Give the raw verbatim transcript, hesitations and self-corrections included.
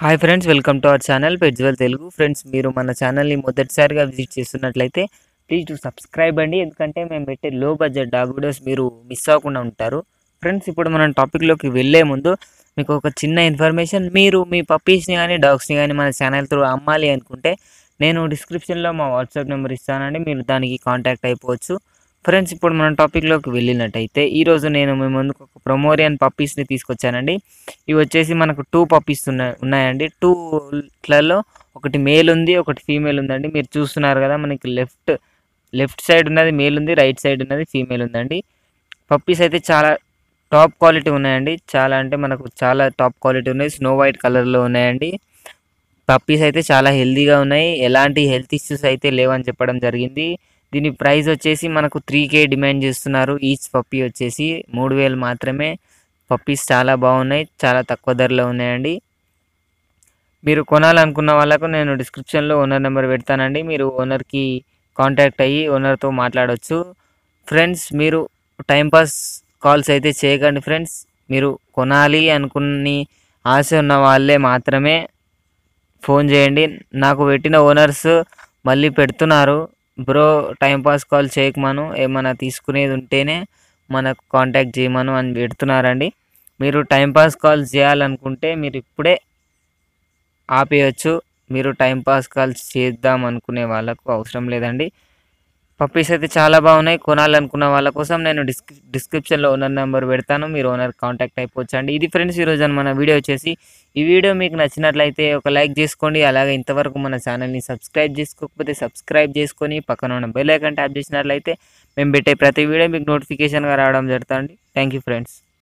Hi friends, welcome to our channel పెట్జ్వెల్ Telugu. Friends, మీరు మన ఛానల్ని మొదటిసారిగా విజిట్ చేస్తున్నట్లయితే ప్లీజ్ టు సబ్స్క్రైబ్ అండి. ఎందుకంటే మేము పెట్టే లో బడ్జెట్ డాగ్ వీడియోస్ మీరు మిస్ అవ్వకుండా ఉంటారు. ఫ్రెండ్స్, ఇప్పుడు మనం టాపిక్లోకి వెళ్ళే ముందు మీకు ఒక చిన్న ఇన్ఫర్మేషన్. మీరు మీ పప్పీస్ని కానీ డాగ్స్ని కానీ మన ఛానల్ త్రూ అమ్మాలి అనుకుంటే నేను డిస్క్రిప్షన్లో మా వాట్సాప్ నెంబర్ ఇస్తానండి, మీరు దానికి కాంటాక్ట్ అయిపోవచ్చు. ఫ్రెండ్స్, ఇప్పుడు మనం టాపిక్లోకి వెళ్ళినట్టయితే ఈరోజు నేను మీ ముందుకు ఒక ప్రమోరియన్ పప్పీస్ని తీసుకొచ్చానండి. ఇవి వచ్చేసి మనకు టూ పప్పీస్ ఉన్నాయి ఉన్నాయండి టూలలో ఒకటి మేల్ ఉంది, ఒకటి ఫీమేల్ ఉందండి. మీరు చూస్తున్నారు కదా, మనకి లెఫ్ట్ లెఫ్ట్ సైడ్ ఉన్నది మేల్ ఉంది, రైట్ సైడ్ ఉన్నది ఫీమేల్ ఉందండి. పప్పీస్ అయితే చాలా టాప్ క్వాలిటీ ఉన్నాయండి. చాలా అంటే మనకు చాలా టాప్ క్వాలిటీ ఉన్నాయి. స్నో వైట్ కలర్లో ఉన్నాయండి. పప్పీస్ అయితే చాలా హెల్తీగా ఉన్నాయి. ఎలాంటి హెల్త్ ఇష్యూస్ అయితే లేవని చెప్పడం జరిగింది. దీని ప్రైస్ వచ్చేసి మనకు త్రీ కే డిమాండ్ చేస్తున్నారు. ఈచ్ పప్పీ వచ్చేసి మూడు వేలు మాత్రమే. పప్పీస్ చాలా బాగున్నాయి, చాలా తక్కువ ధరలో ఉన్నాయండి. మీరు కొనాలనుకున్న వాళ్ళకు నేను డిస్క్రిప్షన్లో ఓనర్ నెంబర్ పెడతానండి, మీరు ఓనర్కి కాంటాక్ట్ అయ్యి ఓనర్తో మాట్లాడవచ్చు. ఫ్రెండ్స్, మీరు టైంపాస్ కాల్స్ అయితే చేయకండి. ఫ్రెండ్స్, మీరు కొనాలి అనుకుని ఆశ ఉన్న వాళ్ళే మాత్రమే ఫోన్ చేయండి. నాకు పెట్టిన ఓనర్స్ మళ్ళీ పెడుతున్నారు, బ్రో టైంపాస్ కాల్ చేయకమను, ఏమైనా తీసుకునేది ఉంటేనే మనకు కాంటాక్ట్ చేయమను అని పెడుతున్నారండి. మీరు టైంపాస్ కాల్ చేయాలనుకుంటే మీరు ఇప్పుడే ఆపేయచ్చు. మీరు టైంపాస్ కాల్స్ చేద్దాం అనుకునే వాళ్ళకు అవసరం లేదండి. పప్పీస్ అయితే చాలా బాగున్నాయి. కొనాలనుకున్న వాళ్ళ కోసం నేను డిస్క్ డిస్క్రిప్షన్లో ఓనర్ నెంబర్ పెడతాను, మీరు ఓనర్ కాంటాక్ట్ అయిపోవచ్చు అండి. ఇది ఫ్రెండ్స్ ఈరోజు మన వీడియో వచ్చేసి. ఈ వీడియో మీకు నచ్చినట్లయితే ఒక లైక్ చేసుకోండి. అలాగే ఇంతవరకు మన ఛానల్ని సబ్స్క్రైబ్ చేసుకోకపోతే సబ్స్క్రైబ్ చేసుకొని పక్కన ఉన్న బెల్ ఐకాన్ ట్యాప్ చేసినట్లయితే మేము పెట్టే ప్రతి వీడియో మీకు నోటిఫికేషన్గా రావడం జరుగుతుంది. Thank you friends.